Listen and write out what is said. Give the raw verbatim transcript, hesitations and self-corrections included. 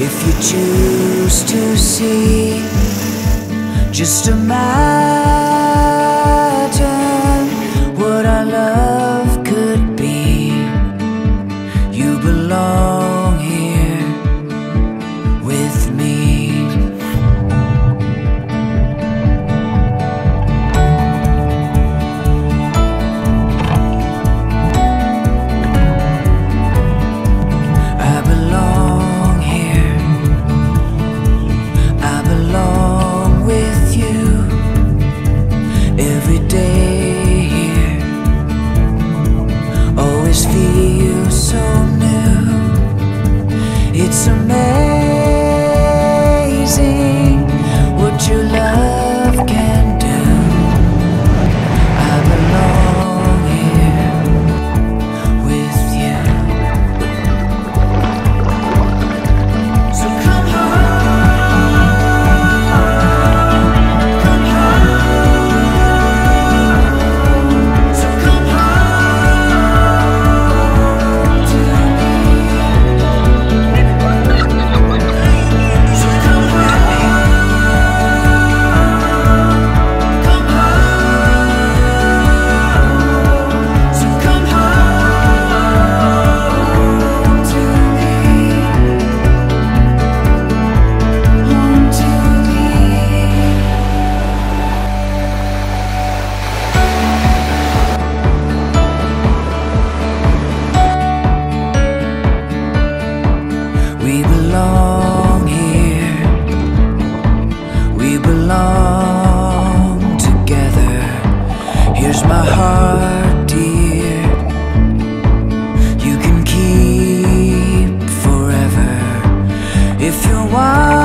If you choose to see, just imagine what our love could be. You belong here with me. I belong here. I belong with you. Every day here always feels so new. It's amazing what your love can do. I belong here with you. So come home, come home. So come home to me. So come home, come home. So come home to me. Home to me. We belong here. We belong together. Here's my heart, dear. You can keep forever if you're wild.